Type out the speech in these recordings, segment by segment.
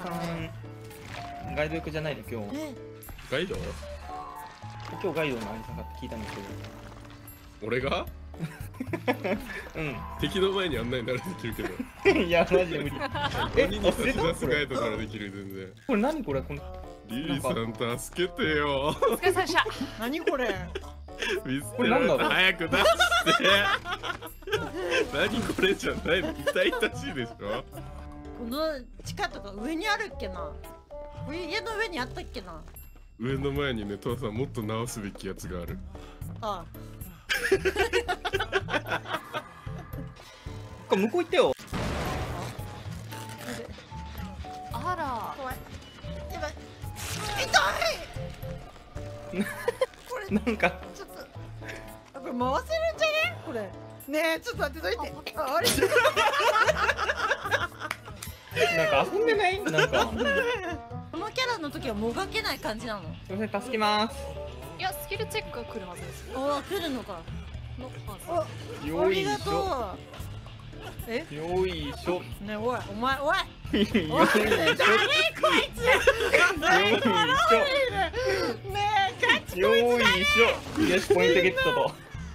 さんガイド役じゃないの今日。 ガイド？ 今日ガイドのありさかって聞いたんですけど。 俺が？ うん敵の前に案内ならできるけど。 いやマジで無理。 鬼に差し出すガイドならできる全然。 これ何これこのリリーさん助けてよ。 お疲れ様でした。 何これ。 見捨てられた。早く出して。何これじゃないの。痛々しいでしょ。 この地下とか上にあるっけな。家の上にあったっけな。 上の前にね、父さんもっと直すべきやつがある。 あこれ向こう行ってよ。 あら。 怖い。やばい。痛い。これなんかちょっと。これ回せるんじゃね？これ。ねえ、ちょっと待って、どいて。あれ。 なんか遊んでない？なんか。 このキャラの時はもがけない感じなの。 すみません助けます。 いや、スキルチェックが来るはずです。 おお、来るのか。 のはず。 よいしありがとょ。 う。え？ よいしょ。 ねえ、おい、お前、おい。 よいしょ。 誰こいつ。 よいしょ。 ねえ、ガチ。 よいしょ。よしポイントゲットと。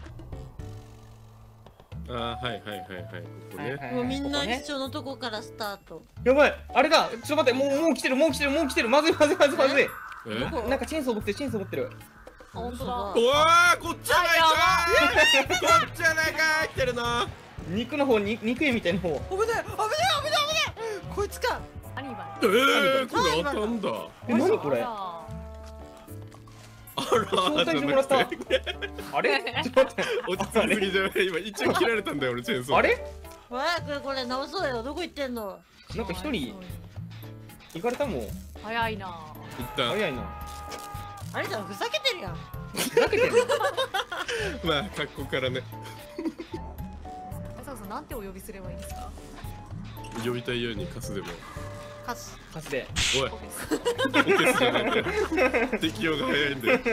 あー、はいはいはいはい。ここね。 もうみんなここね一緒のとこからスタート。 やばいあれだちょっと待ってもう来てるまずいまずいまずいえ？ なんかチェーンソー持ってるあ、 本当だ。 うわー、こっちじゃないかー。こっちじゃないかー。来てるな。 肉の方に肉絵みたいな方。 危ない、危ない、危ない、危ない。こいつか。 何今。 これ当たんだ。 え何これあら招待状もらったあれちょっと待って落ち着きすぎじゃない。今一応切られたんだよ俺チェーンソー。 あれ早くこれ直そうよ。どこ行ってんの。 なんか一人行かれたもん。 早いな。 一旦早いな。 あれじゃん、ふざけてるやん。 ふざけてる。 まあ格好からねあさこさん、なんてお呼びすればいいですか。 呼びたいようにカスでも。 カス。 カスで。 おいオフィス。 オケスじゃないんだよ。適応が早いんだよ。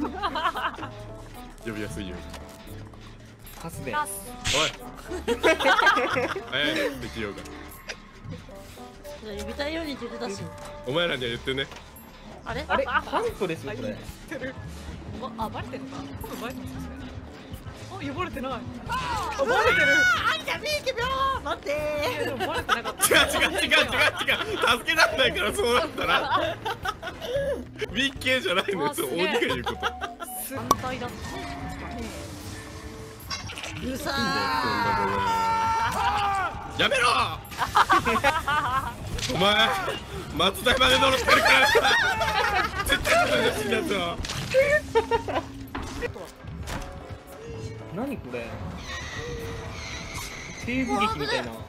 呼びやすいように。 カスで。 カス。 おい早いね適応が。 呼びたいようにって言ってたし。 お前らには言ってね。 あれ。 あれハントですよこれ。 あ、バレてるか。多分バレてますね。あ、呼ばれてない。 あ、バレてる。あんたビーキビョー。待っていや、でもバレてなかった。 違う助けらんないからそうなったら。ビッケーじゃないのよ。そう鬼が言うこと。 反対だった。 うるさやめろお前松田まで乗ってるから絶対これで死んだぞ。 何これ西部劇みたいな。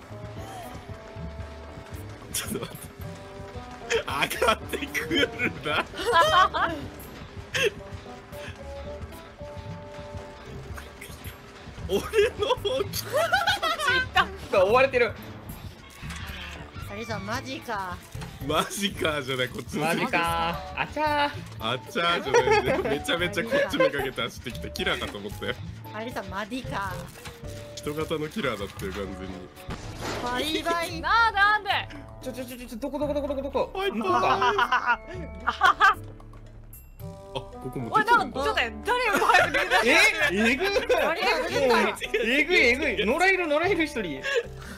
ちょっと待って上がってくるな。俺の方来追われてる。 ー。あれさん、マジか。 マジかじゃないこっちのマジかあちゃあっちゃーじゃないんでめちゃめちゃこっちめかけて走ってきたキラーかと思ったよ。 あれさん、マディか。 人型のキラーだったよ完全に。 バイバイ。 なんで。 ちょどこファイ向こうか。 あここもおい、 できるんだ。 なんか、ちょっと誰よりも早く逃げ出しえぐいあれが出てた。 えぐい野良いる一人。 違う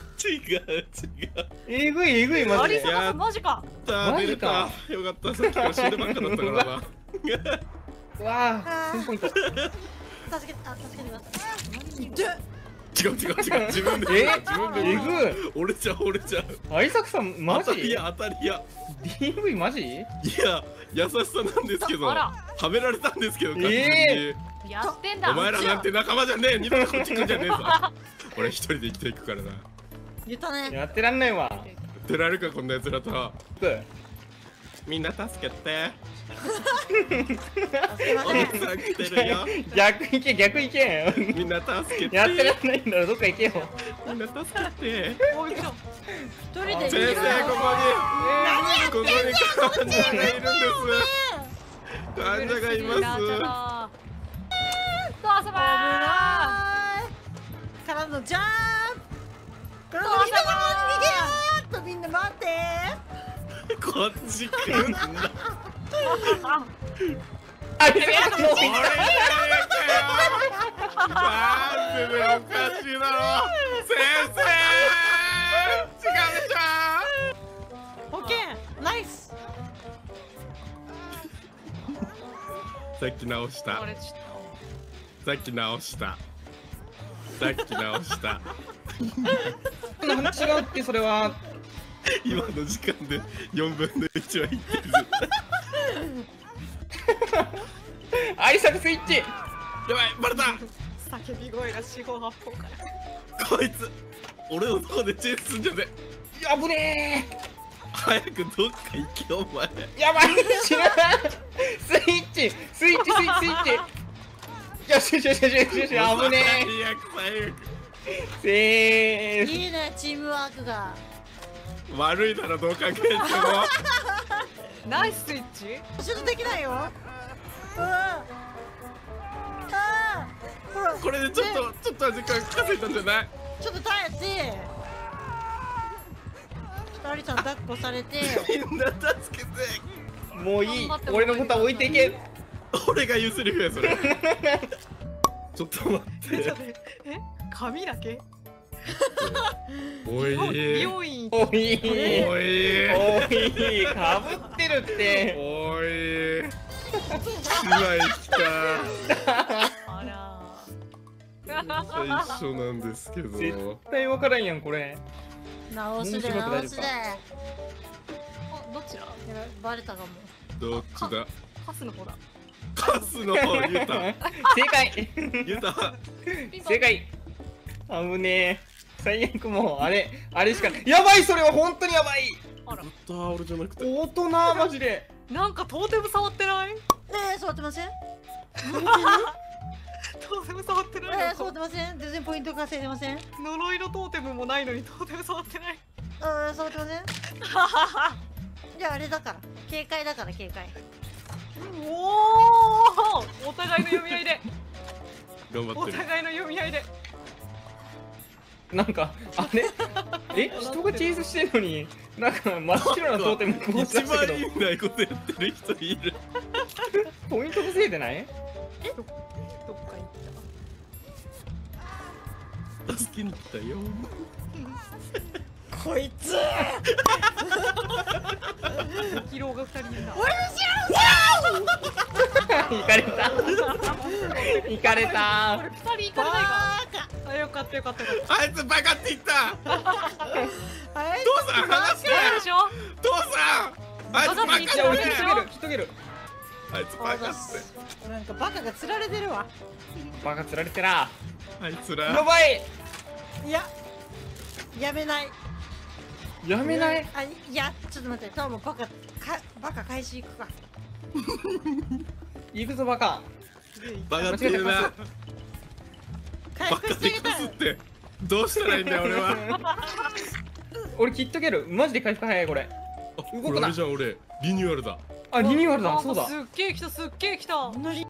えぐいマジで。 ありさかさん、マジか。 出れたよかったさっきから死んでばっかだったからな。 うわあ1000ポイント。 助けてください。痛っ。 違う自分でえ自分でえぐい。 俺じゃアイサクさんマジ当たりや DV マジ。 いや優しさなんですけどあらはめられたんですけど完全に、 やってんだ。 お前らなんて仲間じゃねえ二度とこっち来んじゃねえぞ。俺一人で生きていくからな。 言ったね。 やってらんないわ。 出られるかこんな奴らと。 うみんな助けて助けまおせん。 姉さん来てるよ。 逆行けみんな助けてやってらんないんだろどっか行けよ。 みんな助けておい、来た。 一人で先生ここに患者がいるんです患者がいますどうせばからのジャンプ。からの人の方に逃げようっとみんな待って。 こっち来るんだ。 あれもう俺じゃねえかよ。なんでだよ、おかしいだろ。先生。違うでしょ。 オッケーナイス。 さっき直したあ。れちょっさっき直した。さっき直した。 違うってそれは。 今の時間で4分の1はいってる。 アリサクスイッチ。 やばい、バレた。 と叫び声が四方八方からこいつ俺のとこでチェイスすんじゃねえ。 やぶね早くどっか行けお前。 ー。やばい、知らん。スイッチスイッチスイッチスイッチ。よしよしよしよしよし、危ね最悪最悪。 え。せー。 いいねチームワークが。 悪いだろどう考えても。 ナイススイッチ。 ちょっとできないよ。ああほらこれでちょっと時間稼いだんじゃない。 ちょっと耐えて。アリちゃん抱っこされて。 みんな助けて。 もういい頑張って。 俺のことは置いていけ。 俺が言うセリフやそれ。ちょっと待って。 え髪だけおい美容院おいおいおい、かぶってるって。 おい。姉妹来た。 あら最初なんですけど。 絶対分からんやんこれ。 直すでもうしばく大丈夫か直すで。 どっちだ。 バレたかも。 どっちだ。 カスの子だ。 カスの方言うた。 正解。 言うた。 ピンポン正解。あぶねえ。最悪もうあれしかない。やばい、それは本当にやばい。 あらやったー、俺じゃなくて。 大人マジで。 なんかトーテム触ってない。 触ってません。 トーテム触ってない触ってません。全然ポイント稼いでません。 呪いのトーテムもないのにトーテム触ってない。 触ってません。じゃああれだから警戒だから警戒。 おお、お互いの読み合いでお頑張ってる。 互いの読み合いで。 なんかあれ人がチェイスしてんのになんか真っ白なトーテムこう出一したけど番意味ないことやってる人いる。 ポイント稼いでない？ どっか行っ助けに来たよ。 こいつ。 た。ヒローが二人いるな。 行かれた。行かれた。 これ二人行かれないか。あ、よかったよかったよかっあいつバカって言った。 あれ父さん話して。 た。でしょ。 父さん。あいつバカってじゃあ俺バカ切っとける切っとける。 あいつバカって。 なんかバカが釣られてるわ。 バカ釣られてら。 あいつやら。 ばい。 いややめない。 やめない。 あ、いやちょっと待って。トムバカ返し行くか。 行くぞバカ。 バカって言うな。 回バ復してあげたカでかすってどうしたらいいんだよ俺は。 俺切っとける。マジで回復早いこれ。 あ、 動くなこれあれじゃん俺リニューアルだ。 あ、リニューアルだ。そうだ。 すっげえ来たすっげえ来た。 こんなに